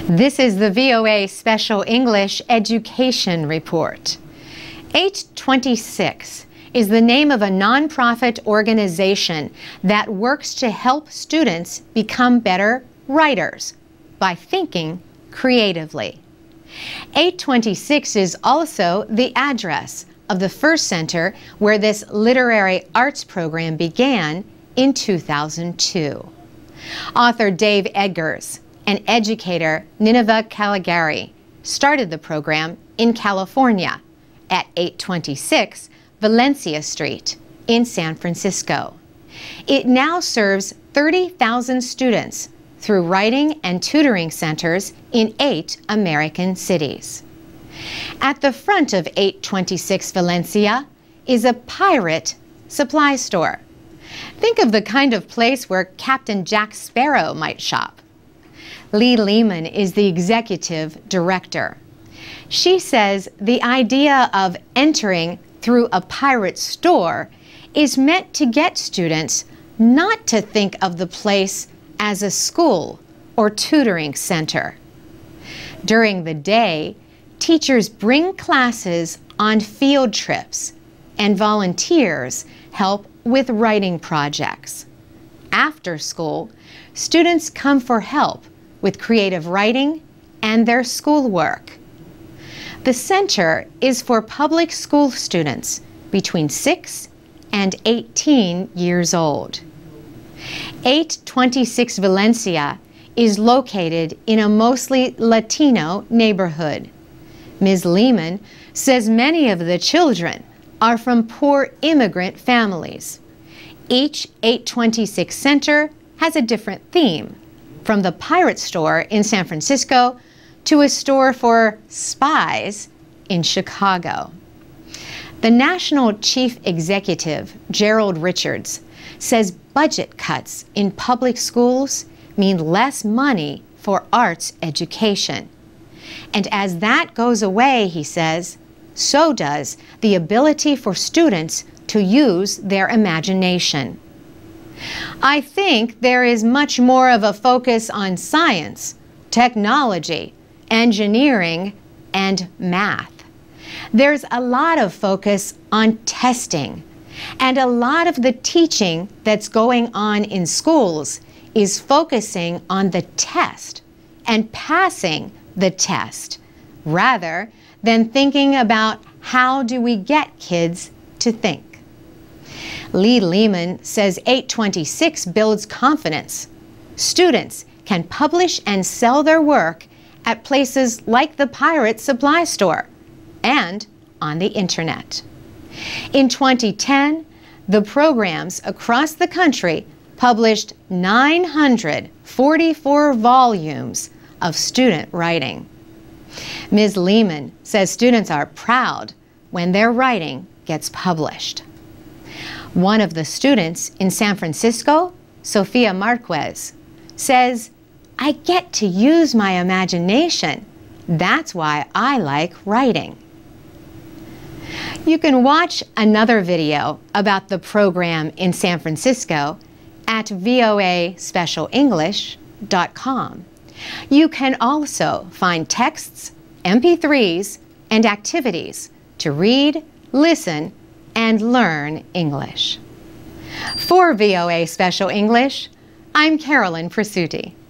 This is the VOA Special English Education Report. 826 is the name of a nonprofit organization that works to help students become better writers by thinking creatively. 826 is also the address of the first center where this literary arts program began in 2002. Author Dave Eggars and educator Ninive Calegari started the program in California at 826 Valencia Street in San Francisco. It now serves 30,000 students through writing and tutoring centers in 8 American cities. At the front of 826 Valencia is a pirate supply store. Think of the kind of place where Captain Jack Sparrow might shop. Leigh Lehman is the executive director. She says the idea of entering through a pirate store is meant to get students not to think of the place as a school or tutoring center. During the day, teachers bring classes on field trips, and volunteers help with writing projects. After school, students come for help with creative writing and their schoolwork. The center is for public school students between 6 and 18 years old. 826 Valencia is located in a mostly Latino neighborhood. Ms. Lehman says many of the children are from poor immigrant families. Each 826 center has a different theme, from the pirate store in San Francisco to a store for spies in Chicago. The National Chief Executive, Gerald Richards, says budget cuts in public schools mean less money for arts education. And as that goes away, he says, so does the ability for students to use their imagination. I think there is much more of a focus on science, technology, engineering, and math. There's a lot of focus on testing, and a lot of the teaching that's going on in schools is focusing on the test and passing the test, rather than thinking about how do we get kids to think. Leigh Lehman says 826 builds confidence. Students can publish and sell their work at places like the pirate supply store and on the internet. In 2010, the programs across the country published 944 volumes of student writing. Ms. Lehman says students are proud when their writing gets published. One of the students in San Francisco, Sofia Marquez, says, "I get to use my imagination. That's why I like writing." You can watch another video about the program in San Francisco at voaspecialenglish.com. You can also find texts, MP3s, and activities to read, listen, and learn English. For VOA Special English, I'm Carolyn Presutti.